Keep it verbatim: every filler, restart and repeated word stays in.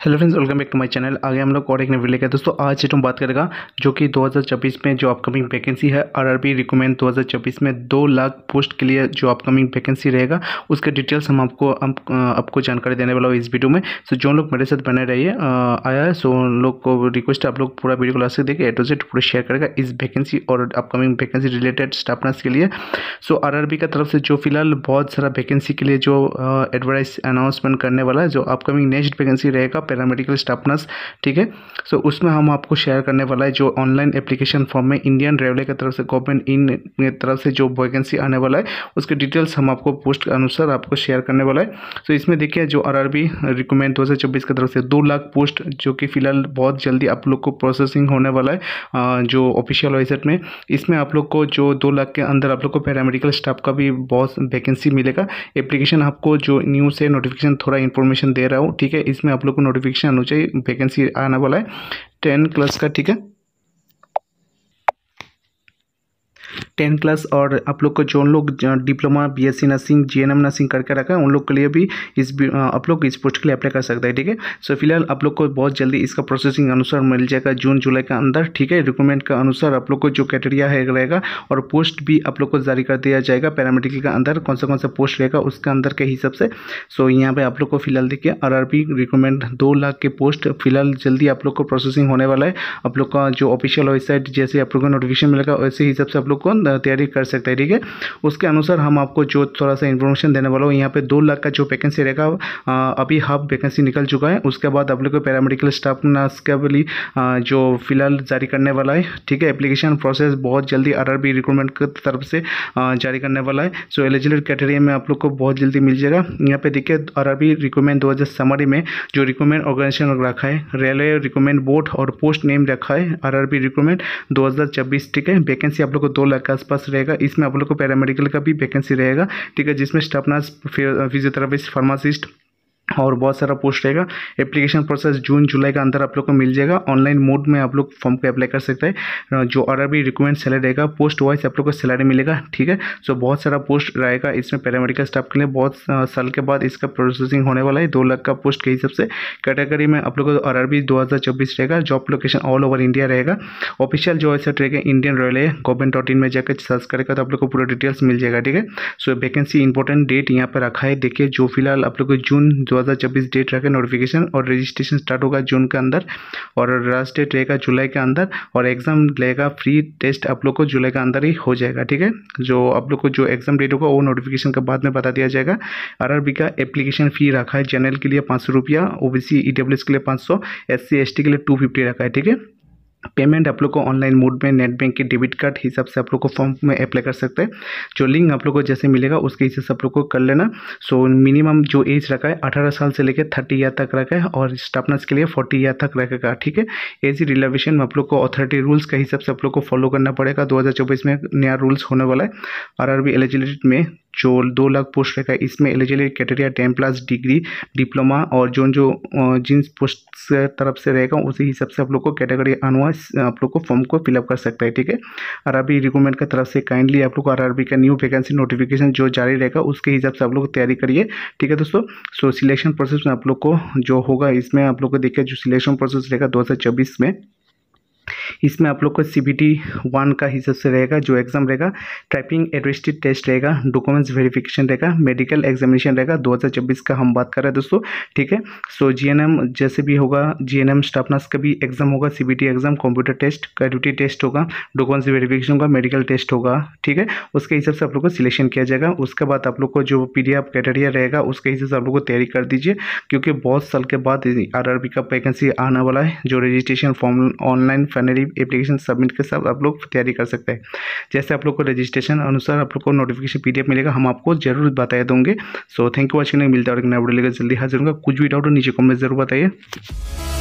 Hello friends, welcome back to my channel. आगे हम लोग और एक नई वीडियो लेकर दोस्तों आज हम बात करेगा जो कि दो हज़ार चौबीस में जो अपकमिंग वैकेंसी है आरआरबी रिक्रूटमेंट दो हज़ार चौबीस में दो लाख पोस्ट के लिए जो अपकमिंग वैकेंसी रहेगा उसके डिटेल्स हम आपको हम, आपको जानकारी देने वाला हूँ इस वीडियो में। सो जो लोग मेरे साथ बने रहिए आया है सो उन लोग को रिक्वेस्ट आप लोग पूरा वीडियो को लास्ट तक देखिए, ए टू जेड पूरा शेयर करेगा इस वैकेंसी और upcoming vacancy related staff nurse के लिए। सो आरआरबी का तरफ से जो फिलहाल बहुत सारा वैकेंसी के लिए जो एडवर्टाइज अनाउंसमेंट करने वाला है, जो अपकमिंग नेक्स्ट वैकेंसी रहेगा पैरामेडिकल स्टाफ नर्स, ठीक है। सो उसमें हम आपको शेयर करने वाला है जो ऑनलाइन एप्लीकेशन फॉर्म में इंडियन रेलवे की तरफ से गवर्नमेंट इन की तरफ से जो वैकेंसी आने वाला है उसके डिटेल्स हम आपको पोस्ट के अनुसार आपको शेयर करने वाला है। सो इसमें देखिए जो आरआरबी रिक्रूटमेंट दो हज़ार चौबीस की तरफ से दो लाख पोस्ट जो कि फिलहाल बहुत जल्दी आप लोग को प्रोसेसिंग होने वाला है जो ऑफिशियल वेबसाइट में। इसमें आप लोग को जो दो लाख के अंदर आप लोग को पैरामेडिकल स्टाफ का भी बहुत वैकेंसी मिलेगा। एप्लीकेशन आपको जो न्यूज़ से नोटिफिकेशन थोड़ा इन्फॉर्मेशन दे रहा हूँ, ठीक है। इसमें आप लोग को नोटिफिकेशन अनुसार वैकेंसी आने वाला है टेन क्लास का, ठीक है। टेन क्लास और आप लोग को जो लोग diploma BSc nursing GNM nursing करके रखा है उन लोग के लिए भी इस आप लोग इस पोस्ट के लिए अप्लाई कर सकते हैं, ठीक है। सो फिलहाल आप लोग को बहुत जल्दी इसका प्रोसेसिंग अनुसार मिल जाएगा जून जुलाई के अंदर, ठीक है। रिक्रूटमेंट का अनुसार आप लोग को जो क्राइटेरिया है रहेगा और पोस्ट भी आप लोग को जारी कर दिया जाएगा पैरामेडिकल के अंदर कौन सा कौन सा पोस्ट रहेगा उसके अंदर के हिसाब से। सो यहाँ पे आप लोग को फिलहाल देखिए आरआरबी रिक्रूटमेंट दो लाख के पोस्ट फिलहाल जल्दी आप लोग को प्रोसेसिंग होने वाला है। आप लोग का जो ऑफिशियल वेबसाइट जैसे आप लोग को नोटिफिकेशन मिलेगा वैसे हिसाब से आप लोग को तैयारी कर सकते हैं, ठीक है। उसके अनुसार हम आपको जो थोड़ा सा इन्फॉर्मेशन देने वाला हूँ। यहाँ पे दो लाख का जो वैकेंसी रहेगा अभी हाफ वैकेंसी निकल चुका है। उसके बाद आप लोग को पैरामेडिकल स्टाफ नर्स का भी जो फिलहाल जारी करने वाला है, ठीक है। एप्लीकेशन प्रोसेस बहुत जल्दी आरआरबी रिक्रूटमेंट की तरफ से जारी करने वाला है। सो एलिजिबल क्राइटेरिया में आप लोग को बहुत जल्दी मिल जाएगा। यहाँ पे देखिए आरआरबी रिक्रूटमेंट दो हज़ार समरी में जो रिक्रूटमेंट ऑर्गेनाइजेशन रखा है रेलवे रिक्रूटमेंट बोर्ड और पोस्ट नेम रखा है आरआरबी रिक्रूटमेंट दो हज़ार चौबीस, ठीक है। वैकेंसी आप लोग को दो लाख के आसपास रहेगा। इसमें आप लोग को पैरामेडिकल का भी वैकेंसी रहेगा, ठीक है, जिसमें स्टाफ नर्स, फिजियोथेरेपिस्ट, फार्मासिस्ट और बहुत सारा पोस्ट रहेगा। एप्लीकेशन प्रोसेस जून जुलाई के अंदर आप लोग को मिल जाएगा। ऑनलाइन मोड में आप लोग फॉर्म को अप्लाई कर सकते हैं। जो आरआरबी रिक्रूटमेंट सैलरी रहेगा पोस्ट वाइज आप लोग को सैलरी मिलेगा, ठीक है। सो बहुत सारा पोस्ट रहेगा इसमें पैरामेडिकल स्टाफ के लिए। बहुत साल के बाद इसका प्रोसेसिंग होने वाला है दो लाख का पोस्ट के हिसाब से। कैटेगरी में आप लोग को आरआरबी दो हज़ार चौबीस रहेगा। Job location all over India रहेगा। ऑफिशियल जो वेबसाइट रहेगा Indian railway government dot in में जाकर सर्च करेगा तो आप लोग को पूरा डिटेल्स मिल जाएगा, ठीक है। सो वैकेंसी इंपॉर्टेंट डेट यहाँ पर रखा है। देखिए जो फिलहाल आप लोग को जून दो हज़ार चौबीस डेट रखा है नोटिफिकेशन और रजिस्ट्रेशन स्टार्ट होगा जून के अंदर और लास्ट डेट रहेगा जुलाई के अंदर और एग्जाम लेगा फ्री टेस्ट आप लोग को जुलाई के अंदर ही हो जाएगा, ठीक है। जो आप लोग को जो एग्जाम डेट होगा वो नोटिफिकेशन के बाद में बता दिया जाएगा। आरआरबी का एप्लीकेशन फी रखा है जनरल के लिए पाँच सौ रुपया, ओबीसी ईडब्ल्यूएस के लिए पाँच सौ, एस सी एस टी के लिए टू फिफ्टी रखा है, ठीक है। पेमेंट आप लोग को ऑनलाइन मोड में नेट बैंक के डेबिट कार्ड हिसाब से आप लोग को फॉर्म में अप्लाई कर सकते हैं। जो लिंक आप लोग को जैसे मिलेगा उसके हिसाब से आप लोग को कर लेना। सो मिनिमम जो एज रखा है अठारह साल से लेकर तीस ईयर तक रखा है और स्टाफ नर्स के लिए चालीस ईयर तक रखेगा, ठीक है। एज रिलेवेशन में आप लोग को अथॉरिटी रूल्स के हिसाब से आप लोग को फॉलो करना पड़ेगा। दो हज़ार चौबीस में नया रूल्स होने वाला है। आरआरबी एलिजिबिलिटी में जो दो लाख पोस्ट रहेगा इसमें eligibility criteria ten plus degree diploma और जो जो जिन पोस्ट से तरफ से रहेगा उसी हिसाब से आप लोग को कैटेगरी अनुसार आप लोग को फॉर्म को फिलअप कर सकता है, ठीक है। आरआरबी रिक्रूटमेंट की तरफ से काइंडली आप लोग को आरआरबी का न्यू वैकेंसी नोटिफिकेशन जो जारी रहेगा उसके हिसाब से आप लोग तैयारी करिए, ठीक है दोस्तों। सो सिलेक्शन प्रोसेस में आप लोग को जो होगा इसमें आप लोग को देखिए जो सिलेक्शन प्रोसेस रहेगा दो हज़ार चौबीस में इसमें आप लोग को सीबीटी वन का हिसाब से रहेगा। जो एग्जाम रहेगा टाइपिंग एडमिनिस्ट्रेटिव टेस्ट रहेगा, डॉक्यूमेंट्स वेरिफिकेशन रहेगा, मेडिकल एग्जामिनेशन रहेगा। दो हज़ार चौबीस का हम बात कर रहे हैं दोस्तों, ठीक है। सो जीएनएम जैसे भी होगा जीएनएम स्टाफ नर्स का भी एग्जाम होगा, CBT exam, computer test, duty test होगा, डॉक्यूमेंट्स वेरिफिकेशन होगा, मेडिकल टेस्ट होगा, ठीक है। उसके हिसाब से आप लोग को सिलेक्शन किया जाएगा। उसके बाद आप लोग को जो पीडीएफ क्राइटेरिया रहेगा उसके हिसाब से आप लोग को तैयारी कर दीजिए क्योंकि बहुत साल के बाद आरआरबी का वैकेंसी आने वाला है। जो registration form online finally application submit के साथ आप लोग तैयारी कर सकते हैं। जैसे आप लोग को रजिस्ट्रेशन अनुसार आप लोग को नोटिफिकेशन पीडीएफ मिलेगा हम आपको जरूर बताया दूंगे। So thank you watching. मिलता है और एक नया वीडियो लेकर जल्दी हाजिर होगा। कुछ भी डाउट हो नीचे कमेंट जरूर बताइए।